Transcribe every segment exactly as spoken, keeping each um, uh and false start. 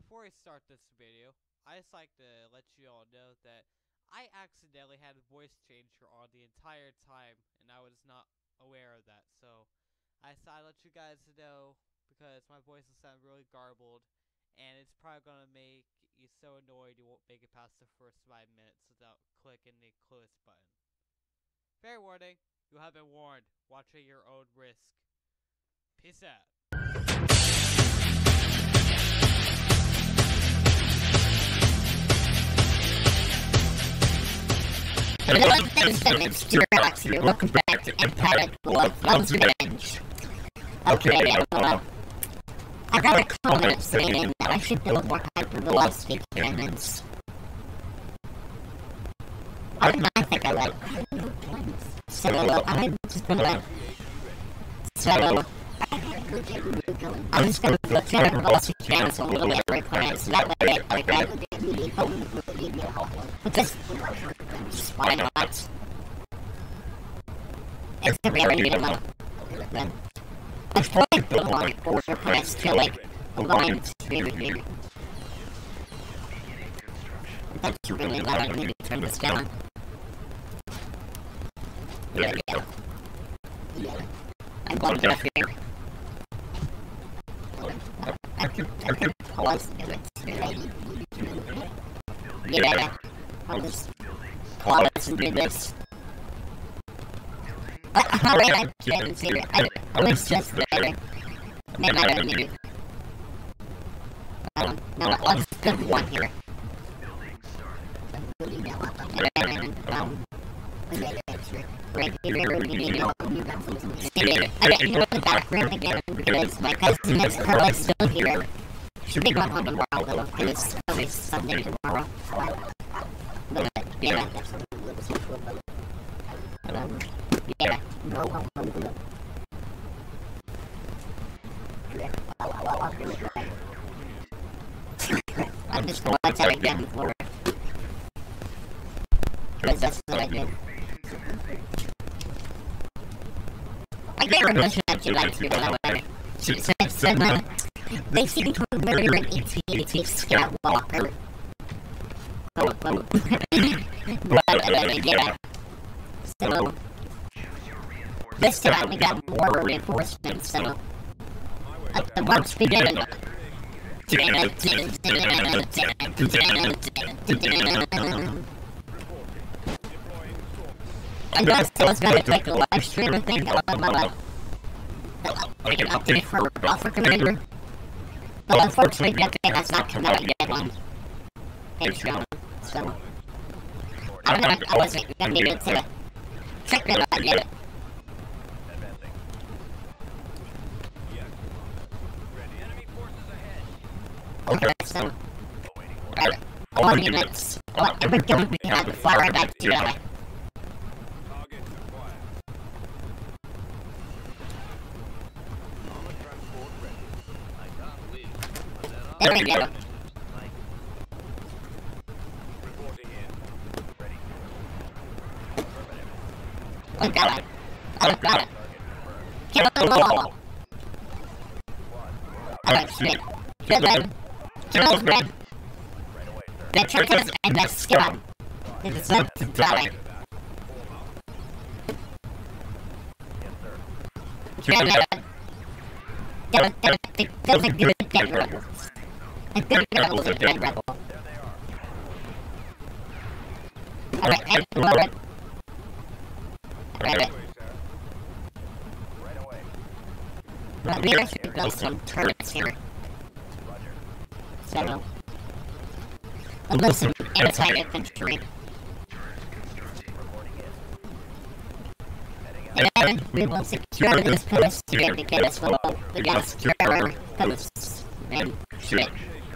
before I start this video, I just like to let you all know that I accidentally had a voice changer on the entire time, and I was not aware of that. So I thought I'd let you guys know because my voice will sound really garbled, and it's probably gonna make you so annoyed you won't make it past the first five minutes without clicking the close button. Fair warning, you have been warned. Watch at your own risk. Peace out. Welcome back to Empire Blood Love's Revenge. Okay, well, I got a comment saying that I should build more hypervelocity cannons. I do not think I like so I'm just gonna so I'm just gonna put hypervelocity cannons a little bit every planet so that way like that just just why not? It's the rarity of them. I'm trying to build a lot of border plants to like align to that's really loud. I need to turn this down. There we go. I'm going to get here. I can, I can pause it. Yeah, I'll just pause and do this. Alright, I can't see it. I, I was just there. Maybe I don't need it. Um, no, I'll just put one here. Um, right here, we need to okay, you know the background again, because my cousin is currently still here. She'll be gone on tomorrow, though, because it's always Sunday tomorrow. But, yeah. Um, yeah. I'm just gonna watch that again before. Because that's what I did. I never mentioned that you liked me, by the way. She said, said uh, they seem to have murdered an E T Scout Walker. Oh, oh. But, uh, yeah. So, this time we got more reinforcements, so at the once beginning. I guess I was gonna take a live stream and think on my like an update for Alpha Commander. But unfortunately that thing has not come out yet on Patreon, so I don't know, I wasn't gonna need it to check that out yet. Okay, so uh, all units, all, every gun we have to fire back to uh, there we go. Oh god. Oh god. Kill the wall. Oh shit. Kill them. Kill those red. The churches and the scum. It's not to die. Kill them. Those are good dead rebels. A good rebels are dead rebel. Alright, and blow it. Alright. But we should build some turrets here. So, I'll build some anti-infantry. And then we will secure this post here because we'll against terror posts and shit.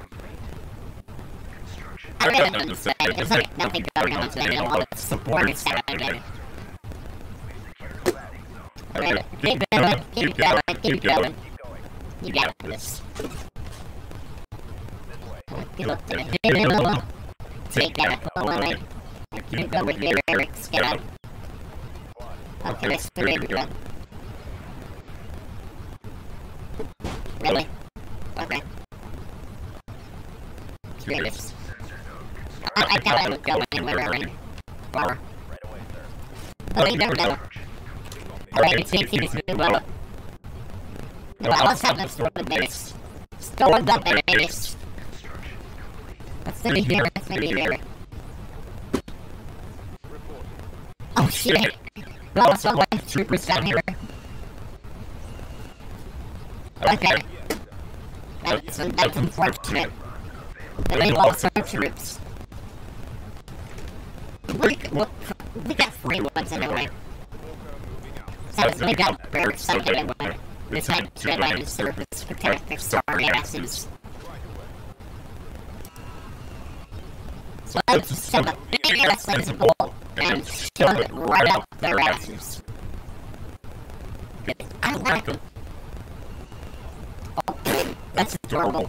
I really don't understand, there's like nothing going on today, all the support is down again. Alright, keep going, keep going, keep going. You got this. Get up to the hill, take that away. Keep over here, Eric's got. Okay, let's do it again. Really? Okay. curious. I, I doubt I would go anywhere right far. But we never know. Alright, it's eighteen is really well. Well, I also have to store the base. Store the base. Let's send it here, let's send it here. Oh shit! We also have troopers down here. Okay. That's, that's unfortunate. But we lost our troops. We, we, we got three ones anyway. So we got birds something anyway. This had Jedi to service protect their sorry asses. So I just send a big ass laser bolt and shove it right up their asses. I don't like them. Oh, that's adorable.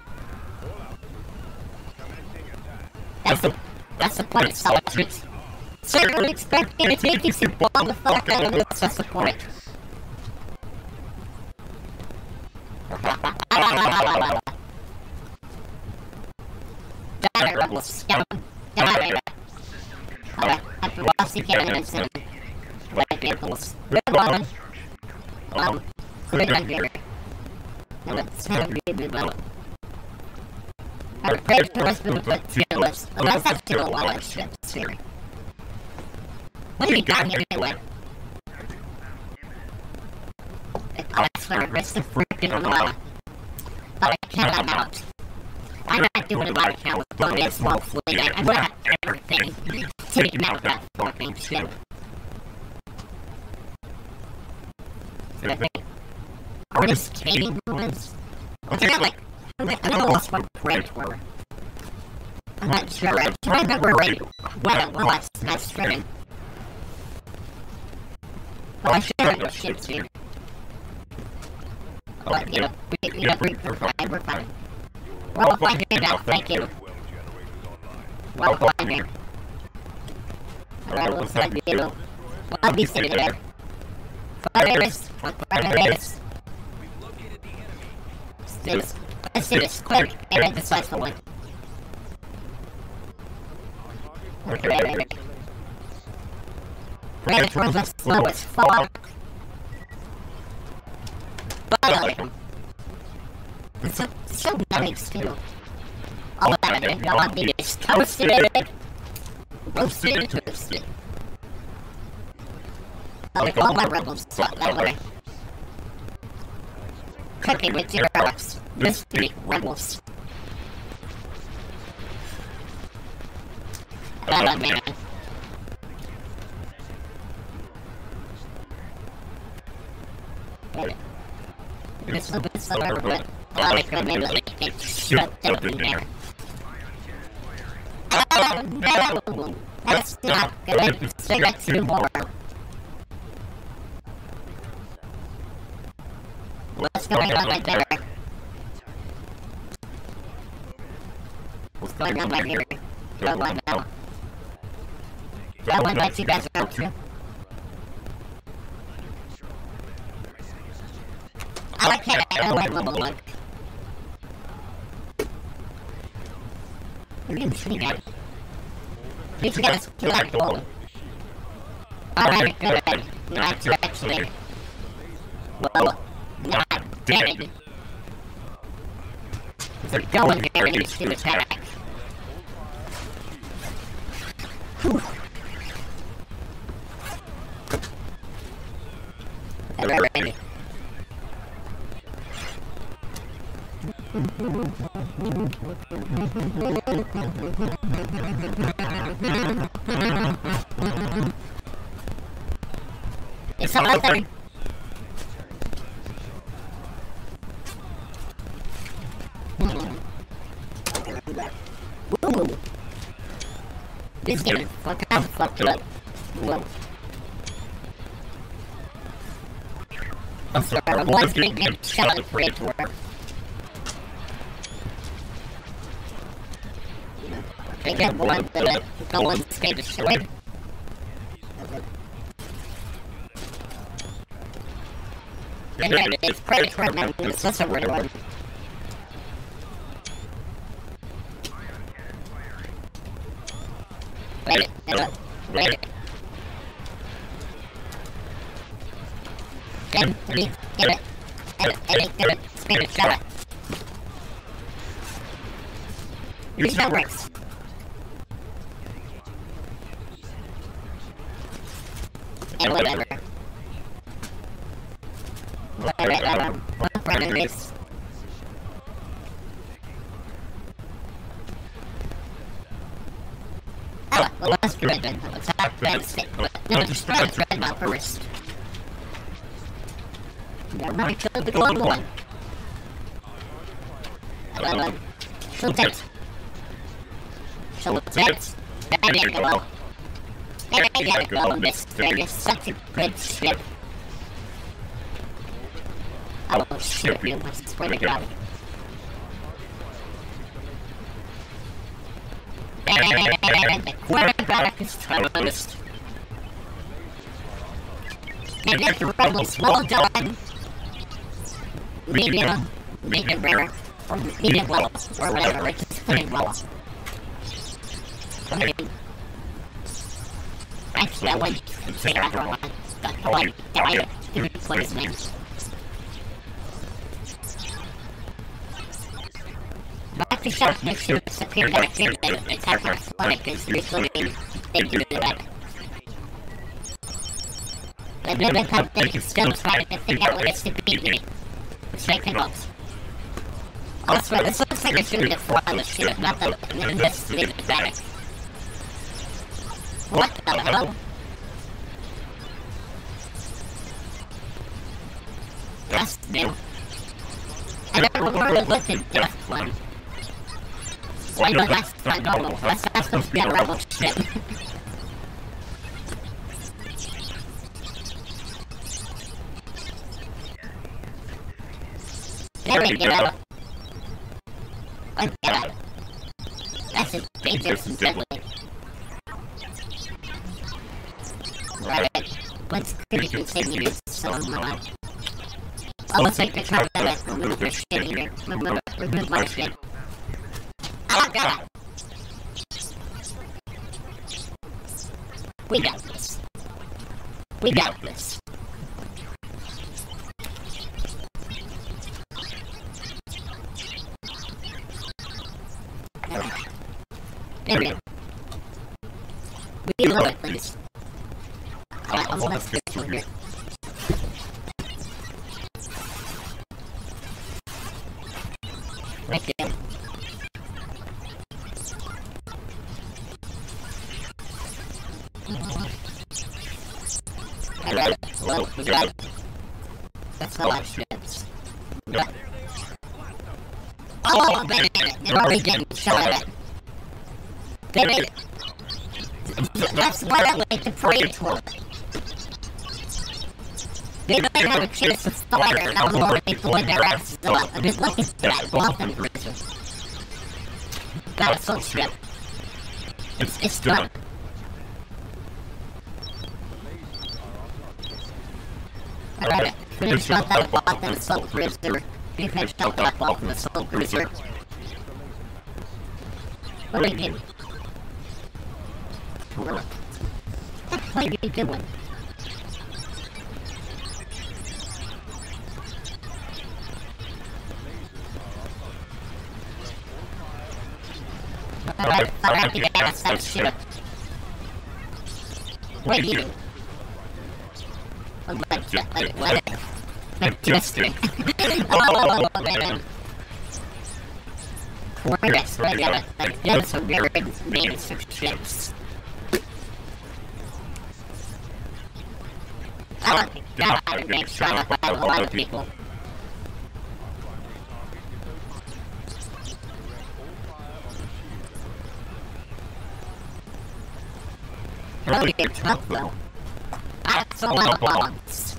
That's the, that's the point, solitudes. Certainly expect me to take you to bomb the fuck out of this, that's the point. Die, rebel scum. Die. Alright, after lossy cannons and white vehicles. Red one. Um, clear on here. And it's not really well. I would pray for us to put fearless, unless that's still a lot of ships here. What have you got here anyway? I swear, rest the freaking law. But I cannot out. I'm not doing a lot of count with only a small fleet. I got everything taken out of that fucking ship. So I think, are we skating ruins? I think I'm like, I'm like, I lost one Praetor. I'm not sure, I'm trying to remember what it was that stream. Well, I should have no ships here. But, you know, we, you know, we, we're fine, we're fine. We're all fine here now, thank you. We're all fine here. Alright, looks like, you know, well, I'll be sitting there. Fire is, fire is. This, let's do this, quick, and then decisively. Okay, right, right, right. Predators are slow as fuck. But it's so, so nice too. All that it, all I need is toasted it. Roasted and toasted. I like all my rebels slot that way. Cooking with your relics. Mystery rebels. Oh man. Okay. This is the summer, but I could maybe like get shut up in there. Oh no! That's not good. So I got two more. What's going on right there? What's going on right here? No one now. No one lets you guys out too. I can't, I don't like level one. You didn't see that. You just gotta kill that goal. Alright, good. Not to actually. Well, not dead. They're going very to attack. Whew. Alright. It's all right there. Ooh. This game fuck out, fucked up. Whoa. I'm sorry, I was gonna get shot at Praetor. I got one that no one's going to show it. And then it's Praetor, and it's just a weird one. Wait, wait, wait. Then, three, get it. Edit, edit, get it. Spirit, show it. Use that works. And whatever. Whatever. Whatever it is. Oh, well, that's good then. Let's have red stick. No, just red, red now first. Never mind, kill the gold one. Hello, shoot it. Shoot it. There you go. There you go, mister. You're such a good ship. I will shoot you, I swear to God. The quarterback is terrorist. And if the rebels well done, medium, medium rare, or medium low, or whatever, it's just pretty low. Actually, I would consider everyone, but I would die to replace me. Back to shop next to disappear back here, then it's after athletic is usually they do that. But maybe how they can still try to figure out what it's to beat me. Which they can help. Also, this looks like a shooting before I was shooting, not the this leave it back. What the hell? That's new. I never really looked at Death one. Why not that's not normal? That's not supposed to be a rebel ship. There we go. Oh god. That's a dangerous and deadly. Right. Let's continue so long. Oh, let's make the car that remove your shit here. Remove, remove my shit. Oh god! We got this. We got this. There we go. Reload it, please. Alright, I'll let's get to here. Right there. I got it. Well, we got it. That's how I ships. Oh, they did it. They already didn't show it. They did it. That's why I like to pray for it. They didn't have a chance to start it, and I was already pulling their asses off. I'm just looking at that Boston version. That's so shit. It's, it's done. Alright, finish out that Boston assault cruiser. You finished out that Boston assault cruiser. What are you doing? What are you doing? Alright, alright, you gotta start shit. What are you doing? I'm like, like, what? I'm just doing. Oh, man. Quarters, right there. Like, there's some weird names of ships. Oh, God, I make sure I have a lot of people. Really good tough, though. That's a lot of bombs.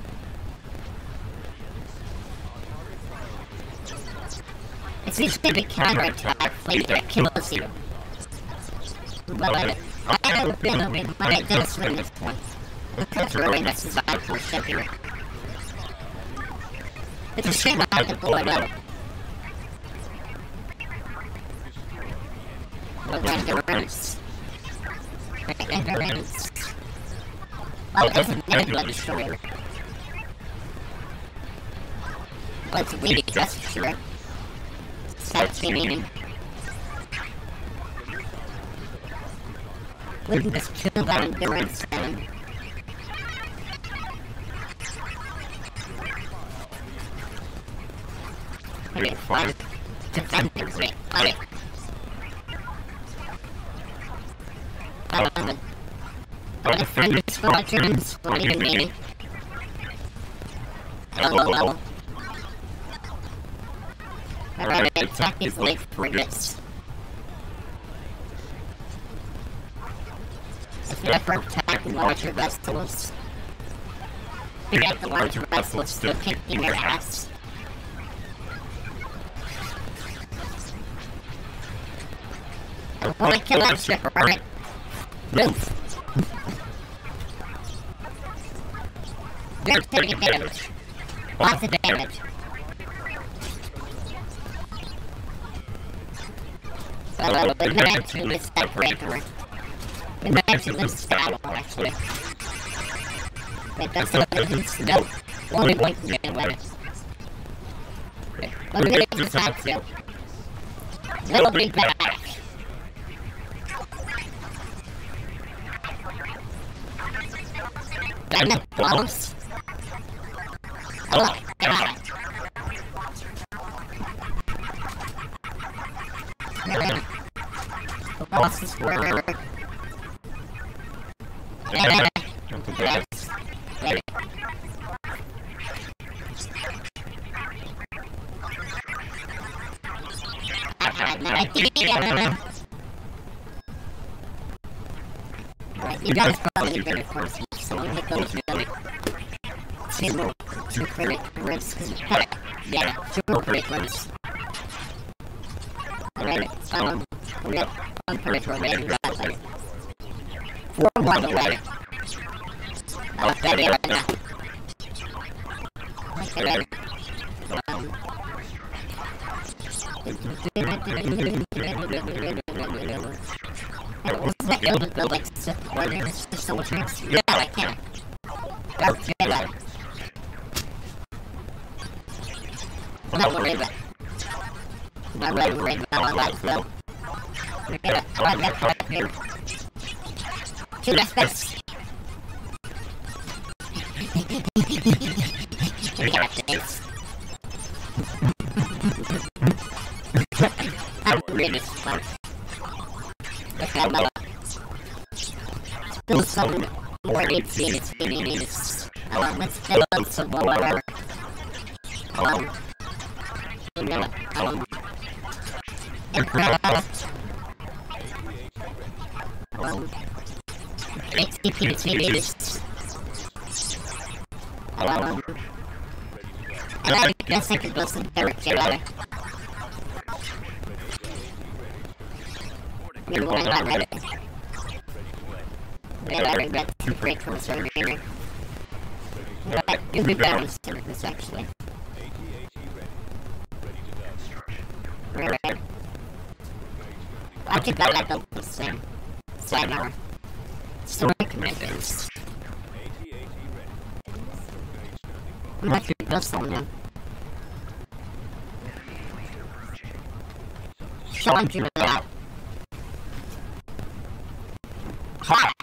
It's usually the counterattack fleet that kills you. But I, I haven't been away, but I did swing this point. Because really this is bad for shipping. It's a shame I had to pull it up. But then the worst. ignorance. Oh, it doesn't Nebula Destroyer. What's Lady Gesture? seventeen. With this two about endurance and okay, fine. Defenders, wait, okay. Um, I'll defend this four turns, what even meaning? Hello, hello. Alright, attack these late frigates. Never attack larger vessels. Forget the larger vessels still kicking your ass. I wanna kill that ship, alright? Move! You're taking damage. Lots of damage. Oh, imagine this separator. Imagine this style, actually. Wait, that's not this. No. Only one can get away. Let me get this out, too. We'll be back. Damn it, close. Oh, God. The boss is where... Yeah, yes. Wait. I had no idea. Right, you guys probably better force me, so I'm gonna go to the two, two credit risk. Yeah, two credit risk. Alright, um, we got one credit rating, that's like four one away. Oh, that area now. Okay, ready. Um, was that able to go like support this to soldiers? Yeah, I can. Okay, ready. I'm not worried about it. I'm not really worried about my life, though. We're gonna run that right here. To the space. We got this. I'm really smart. Look at my... Still some more infinite minis. Um, let's fill out some more. Um... You know, um... Impressed. Um... It's infinite minis. Um... And I guess I could go some dirt together. We're going on ready. We're ready to get some break from the server here. Right, you'll be better instead of this actually. We're ready. I could go like the the same. Side hour. Story commitments. I'm not sure this one now. So I'm doing that. Ha!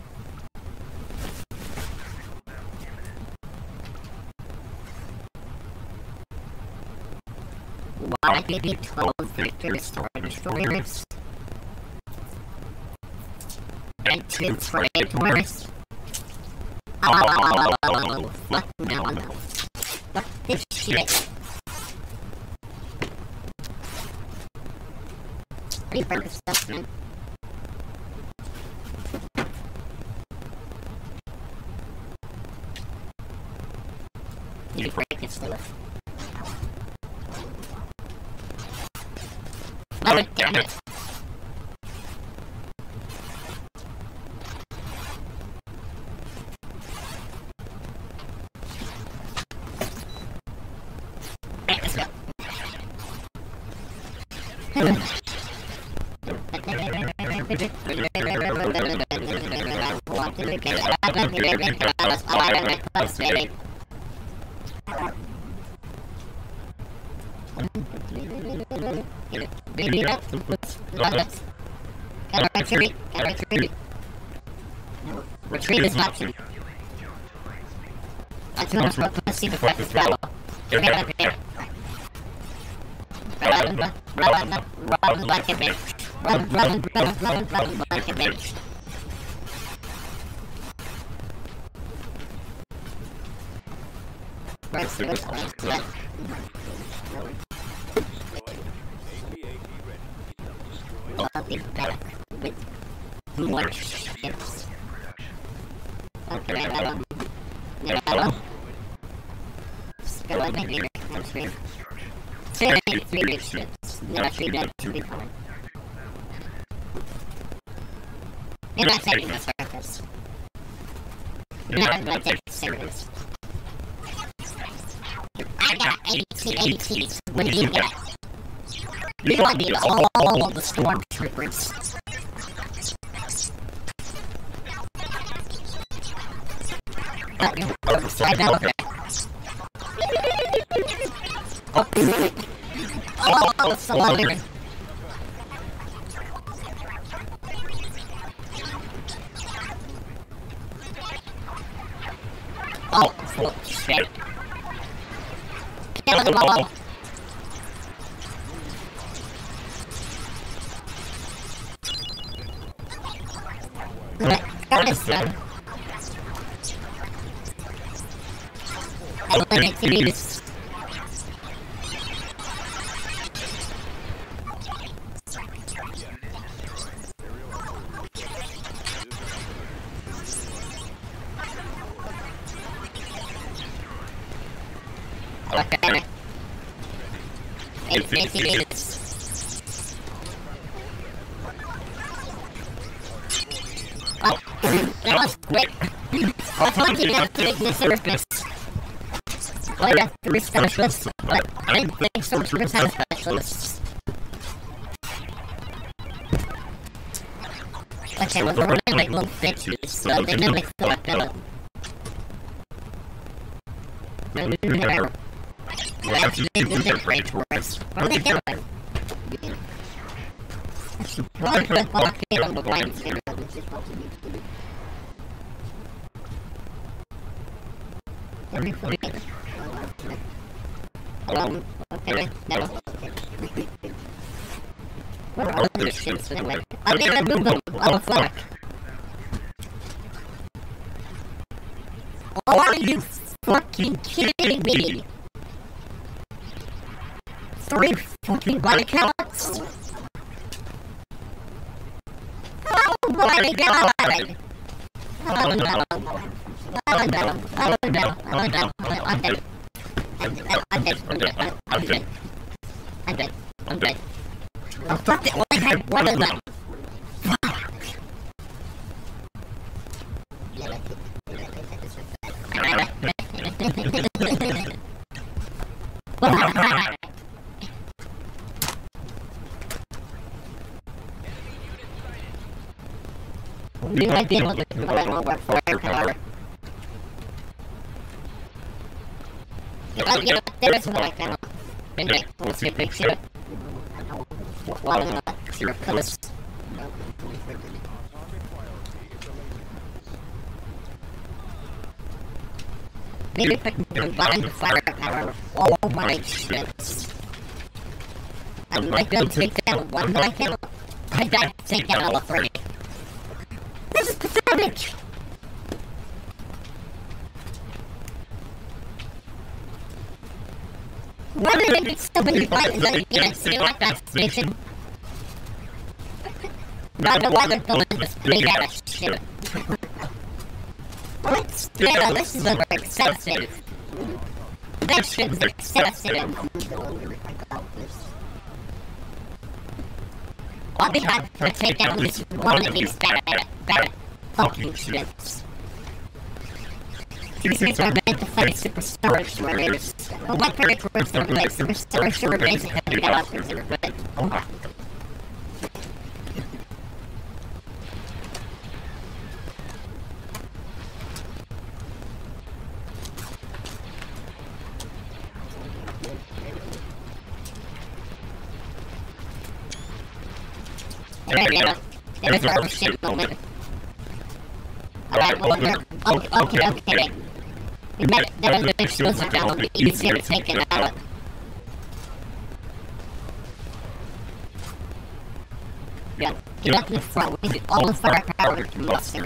Why did you twelve victor story destroyers? And two traitors? Oh, oh, oh, oh, oh, fuck no, no. Fuck this shit. Reaper assessment. You break this stuff. Oh, damn it. Let's go. retreat, gotta retreat. Retreat is an option. That's too much work. Let's see the fastest battle. Get up here. Run, run, run, run, like a bitch. Run, run, run, run, run, like a bitch. Right, so it's left. I'll be back with more ships. Okay, hello. Hello. Still, I think you're country. Three big ships. No, three big, two big one. You're not taking the surface. You're not going to take it serious. I got eighty A Ts. What do you get? You don't need all, all of the stormtroopers. But you're upside over it. Oh, oh, it's so lovely. Oh, oh, shit. Kill them all. Understand. I want to use. Okay. It's making it. Oh, that was quick. I thought you got to take the surface. Well, yeah, three specialists, but I didn't think soldiers have specialists. Okay, well, we're running like little bitches, so they mimic the weapon. No, that's the rage words. What are they doing? I should probably put a blockade on the blinds here. Everybody. Hello? Okay, no. What are all these ships anyway? I need to move them on the flank. Are you fucking kidding me? Three fucking body counts? Oh my god! Oh no! Oh no! Oh no! Oh no! I'm dead. I'm dead. I'm dead. I'm dead. I'm dead. I'm dead. I'm dead. I'm dead. I thought they only had one of them. Fuck! We might be able to do a little work for firepower. Oh, you know, there is one I found. Anyway, we'll see if we see it. Well, I'm not sure if this... Maybe if I can combine the firepower of all my ships. I might be able to take down one by him. I gotta take down all three. This is pathetic! Why did I get so many buttons on the units like that station? Not the one that building this big ass shit. What? Still, this is over excessive. This shit's excessive. I'll be happy to take down this one of these bad, bad fucking ships. These ships are meant to fight super storage shortages. But what for it works are like super storage shortages and heavy helicopters are good. Oh. There we go. There's our shit moment. Alright, well, okay, okay, okay. We met, there was the shields that will be easier to take it out. Yeah, get up to the front with all the firepower to muster.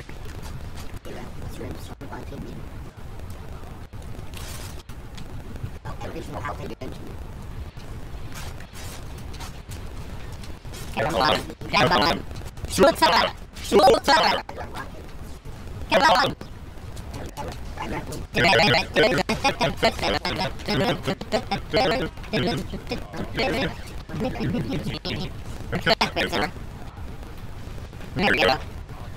Come on, come on. Shoot her! Shoot her! Come on! There we go.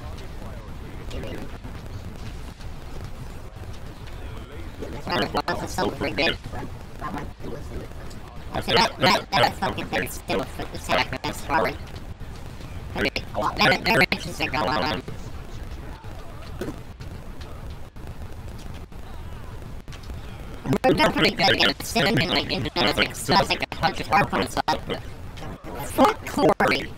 That's so pretty good. So that, that, that fucking thing still with the sacrifice forward. There, there is a go on. We're doing pretty good against cinnamon, like, into the like, smells like a bunch of harpoons up. Fuck Corey.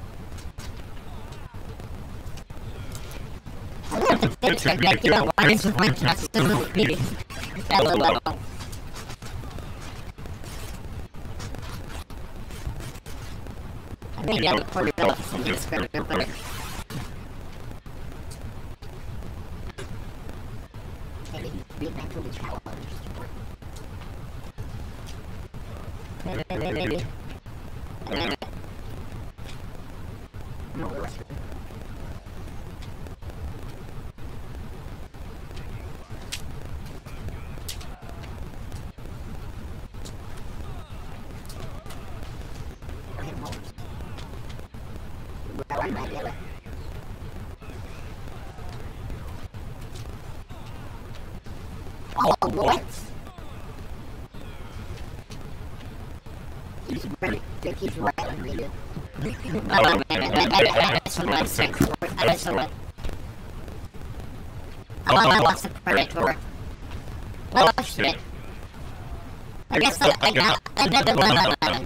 I love the things that make you know why is the one that's still repeating. LOL. I think I would put it off in the description, but maybe read back to the challenge. Maybe, maybe, maybe. Maybe. No worse. Oh, what? He's ready. He's ready. Oh, that's someone sick. That's someone. Oh, I lost a predator. Oh, shit. I guess I, I got another one on that.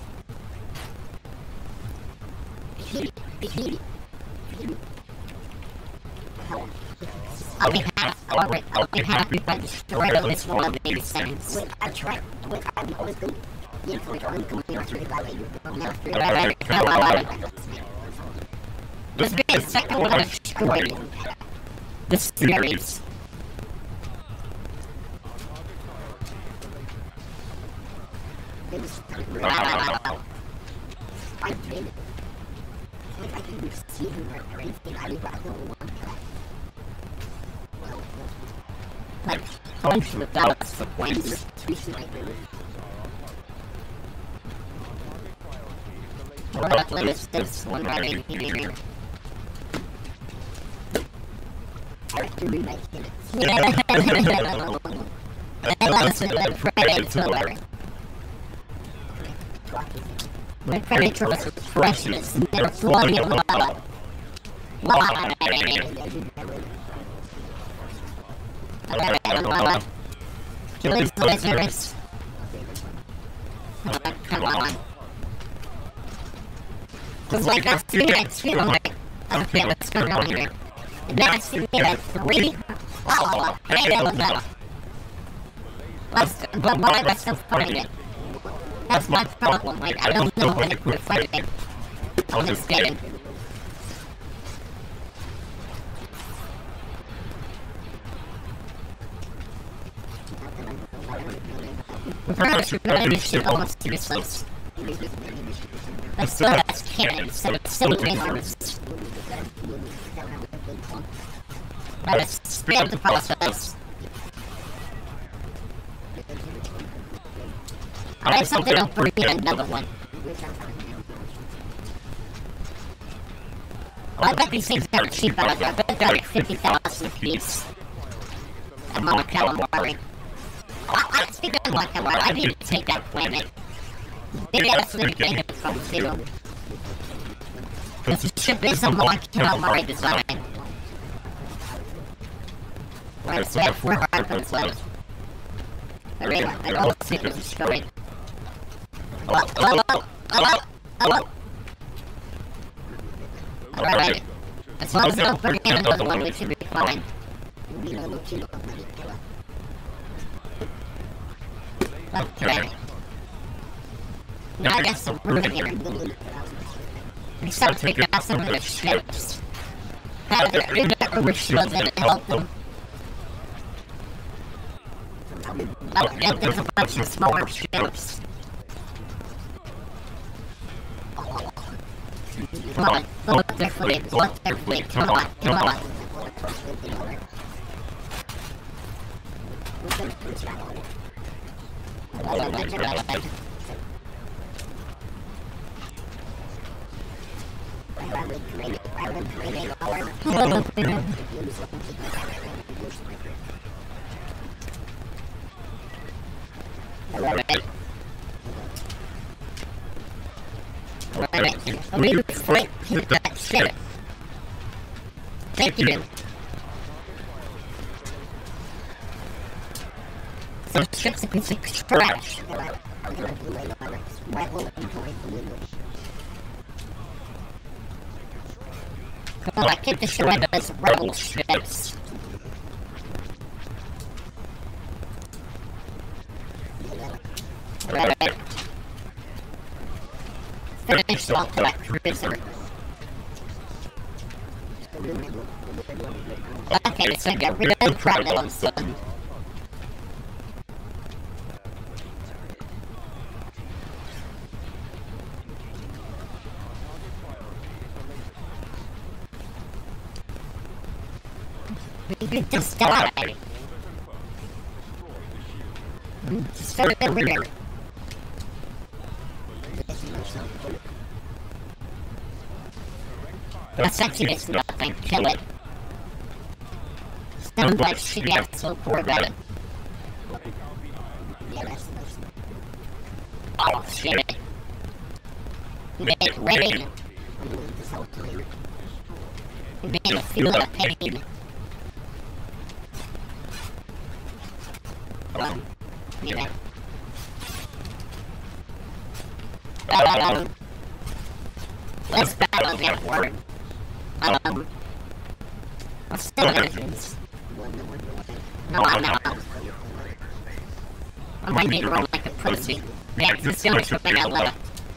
I'll be happy. I'll be, I'll be happy if I destroy this world in eighty seconds. Wait, I tried. Wait, I'm always good. Yes, wait, I'm completely this will be the second one I've destroyed. This series. Wow. I did it. Like I can receive him or anything. I don't know. Like, going to the dollars for points. What is this one running here? I have to remake it. Unless the predator. My predator was freshness, never flying in lava. Lava. Lava. Kill these lizards. Come on. Cause like that's three minutes, you know, like, okay, let's go down here. That's three minutes, three. Oh, I don't know. Let's, but why am I still fighting it? That's my problem, like, I don't know when to quit fighting. I'm just kidding. Perhaps you're gonna shoot almost useless. I still have cannons, so it's so dangerous. But it's speed the process. I have something to bring in another one. Well, I bet these things are cheap out there. I bet they're like fifty thousand a piece. I'm on a calamari. I, I speak of like calamari, I need to take that planet. Maybe that's the beginning from zero. Because the ship is a like calamari design. Right, so I have four harpoons left. I mean, I don't see it destroyed. Hello, hello, hello, hello. Alright. As long as I don't forget another one, we should be fine. Okay. Now I guess the room here. We start to figure out some of the ships. How to get rid of the shields and help them. Oh, yeah, there's a bunch of smaller ships. Come on, blow up their fleet, blow up their fleet, come on, come on. Alright. Alright, we will fight with that ship. Thank you. Some ships have been trash. Oh, I can't destroy those rebel ships. Alright. Finish off that cruiser. Okay, so get rid of the problems, son. You just die. So weird. That's actually it's nothing. Kill it. Sounds like she gets so poor about it. Oh shit. Make rain. Make a feel of pain. Um, yeah. Um, let's battle that word. Um, what's still engines? No, I'm not. I might need to run like a pussy. Yeah, this is the only thing I left.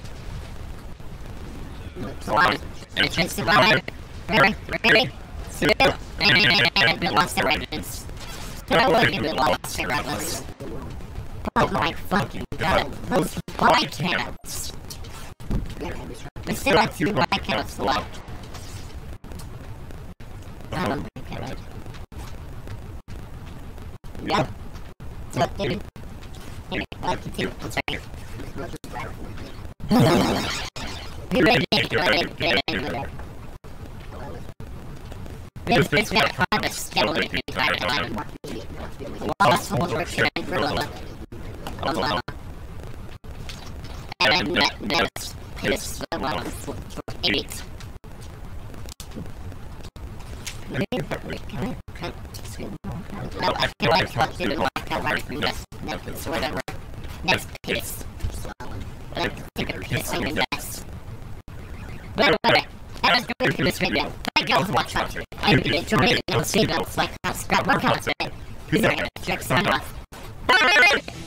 So I'm gonna try to survive. Ready? Ready? See you. And we lost their engines. I wouldn't even lost their engines. Oh my fucking god, those bycats! We still have two bycats left. I don't think I right. Yep. So, give me. Give me. I'll continue. One second. Be ready to get in. This bitch got caught a skeleton if you try to land. Lost soldier and gorilla. Allah. And that, that's piss the one for eight. No, I feel like talking to like a right from this. That's whatever. Next piss. I take a piss on the mess. But whatever. That was good for this video. Thank you all for watching. I hope you enjoyed it. You'll see those like, subscribe, workouts, and please don't forget to check sign off. Bye!